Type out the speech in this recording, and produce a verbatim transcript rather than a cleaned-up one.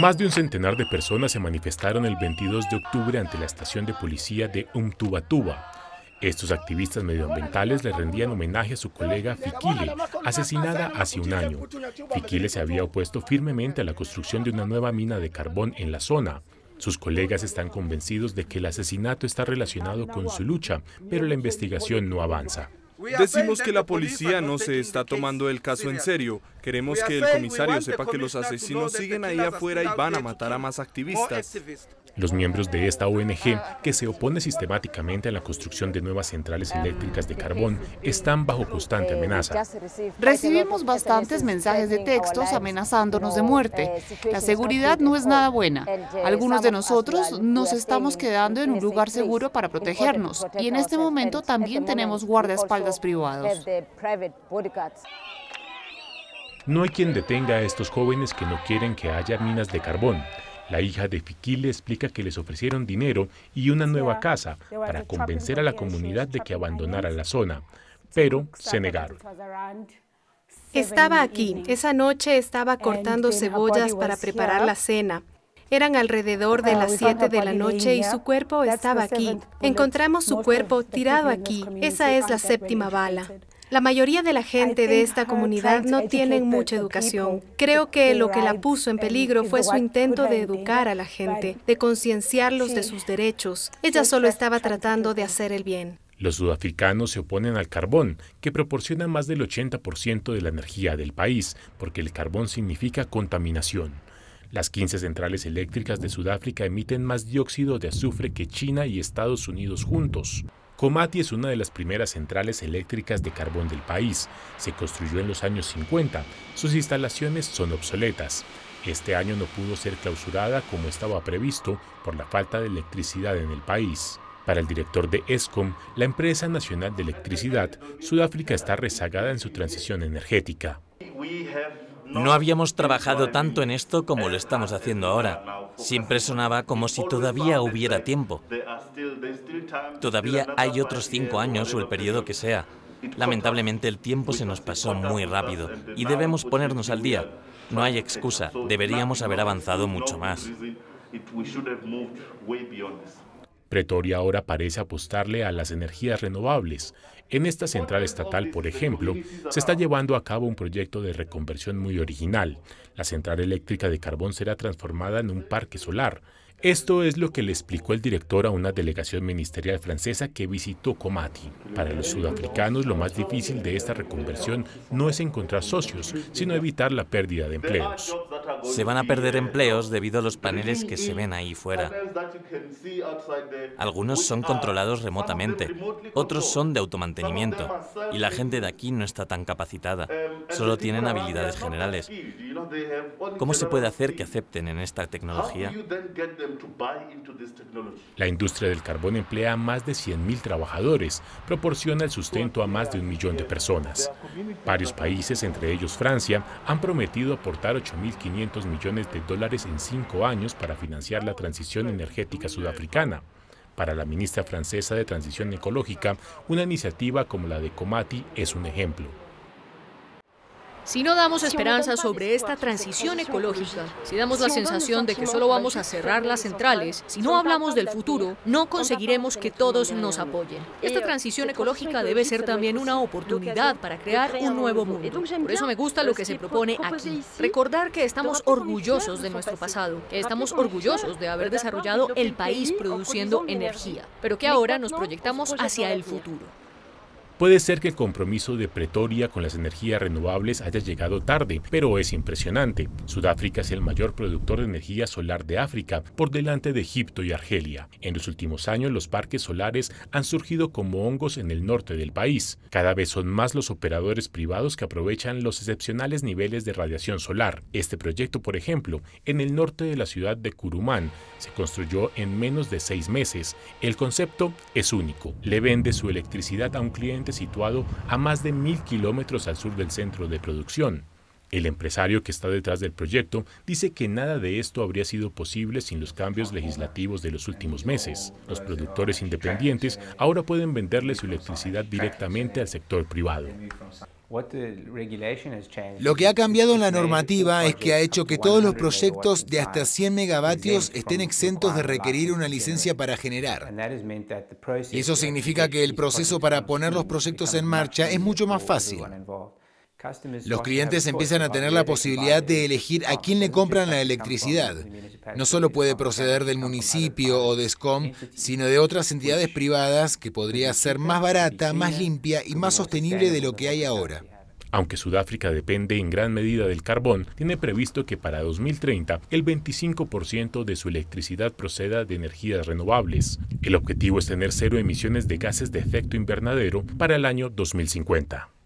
Más de un centenar de personas se manifestaron el veintidós de octubre ante la estación de policía de Umtubatuba. Estos activistas medioambientales le rendían homenaje a su colega Fikile, asesinada hace un año. Fikile se había opuesto firmemente a la construcción de una nueva mina de carbón en la zona. Sus colegas están convencidos de que el asesinato está relacionado con su lucha, pero la investigación no avanza. Decimos que la policía no se está tomando el caso en serio. Queremos que el comisario sepa que los asesinos siguen ahí afuera y van a matar a más activistas. Los miembros de esta O N G, que se opone sistemáticamente a la construcción de nuevas centrales eléctricas de carbón, están bajo constante amenaza. Recibimos bastantes mensajes de textos amenazándonos de muerte. La seguridad no es nada buena. Algunos de nosotros nos estamos quedando en un lugar seguro para protegernos. Y en este momento también tenemos guardaespaldas privados. No hay quien detenga a estos jóvenes que no quieren que haya minas de carbón. La hija de Fikile explica que les ofrecieron dinero y una nueva casa para convencer a la comunidad de que abandonara la zona, pero se negaron. Estaba aquí. Esa noche estaba cortando cebollas para preparar la cena. Eran alrededor de las siete de la noche y su cuerpo estaba aquí. Encontramos su cuerpo tirado aquí. Esa es la séptima bala. La mayoría de la gente de esta comunidad no tienen mucha educación. Creo que lo que la puso en peligro fue su intento de educar a la gente, de concienciarlos de sus derechos. Ella solo estaba tratando de hacer el bien. Los sudafricanos se oponen al carbón, que proporciona más del ochenta por ciento de la energía del país, porque el carbón significa contaminación. Las quince centrales eléctricas de Sudáfrica emiten más dióxido de azufre que China y Estados Unidos juntos. Komati es una de las primeras centrales eléctricas de carbón del país. Se construyó en los años cincuenta. Sus instalaciones son obsoletas. Este año no pudo ser clausurada como estaba previsto por la falta de electricidad en el país. Para el director de Eskom, la empresa nacional de electricidad, Sudáfrica está rezagada en su transición energética. No habíamos trabajado tanto en esto como lo estamos haciendo ahora. Siempre sonaba como si todavía hubiera tiempo. Todavía hay otros cinco años o el periodo que sea. Lamentablemente el tiempo se nos pasó muy rápido y debemos ponernos al día. No hay excusa, deberíamos haber avanzado mucho más. Pretoria ahora parece apostarle a las energías renovables. En esta central estatal, por ejemplo, se está llevando a cabo un proyecto de reconversión muy original. La central eléctrica de carbón será transformada en un parque solar. Esto es lo que le explicó el director a una delegación ministerial francesa que visitó Komati. Para los sudafricanos, lo más difícil de esta reconversión no es encontrar socios, sino evitar la pérdida de empleos. Se van a perder empleos debido a los paneles que se ven ahí fuera. Algunos son controlados remotamente, otros son de automantenimiento, y la gente de aquí no está tan capacitada, solo tienen habilidades generales. ¿Cómo se puede hacer que acepten en esta tecnología? La industria del carbón emplea a más de cien mil trabajadores, proporciona el sustento a más de un millón de personas. Varios países, entre ellos Francia, han prometido aportar ocho mil quinientos millones de dólares en cinco años para financiar la transición energética sudafricana. Para la ministra francesa de Transición Ecológica, una iniciativa como la de Komati es un ejemplo. Si no damos esperanza sobre esta transición ecológica, si damos la sensación de que solo vamos a cerrar las centrales, si no hablamos del futuro, no conseguiremos que todos nos apoyen. Esta transición ecológica debe ser también una oportunidad para crear un nuevo mundo. Por eso me gusta lo que se propone aquí. Recordar que estamos orgullosos de nuestro pasado, que estamos orgullosos de haber desarrollado el país produciendo energía, pero que ahora nos proyectamos hacia el futuro. Puede ser que el compromiso de Pretoria con las energías renovables haya llegado tarde, pero es impresionante. Sudáfrica es el mayor productor de energía solar de África, por delante de Egipto y Argelia. En los últimos años, los parques solares han surgido como hongos en el norte del país. Cada vez son más los operadores privados que aprovechan los excepcionales niveles de radiación solar. Este proyecto, por ejemplo, en el norte de la ciudad de Kurumán, se construyó en menos de seis meses. El concepto es único. Le vende su electricidad a un cliente situado a más de mil kilómetros al sur del centro de producción. El empresario que está detrás del proyecto dice que nada de esto habría sido posible sin los cambios legislativos de los últimos meses. Los productores independientes ahora pueden venderle su electricidad directamente al sector privado. Lo que ha cambiado en la normativa es que ha hecho que todos los proyectos de hasta cien megavatios estén exentos de requerir una licencia para generar. Y eso significa que el proceso para poner los proyectos en marcha es mucho más fácil. Los clientes empiezan a tener la posibilidad de elegir a quién le compran la electricidad. No solo puede proceder del municipio o de Eskom, sino de otras entidades privadas que podría ser más barata, más limpia y más sostenible de lo que hay ahora. Aunque Sudáfrica depende en gran medida del carbón, tiene previsto que para dos mil treinta el veinticinco por ciento de su electricidad proceda de energías renovables. El objetivo es tener cero emisiones de gases de efecto invernadero para el año dos mil cincuenta.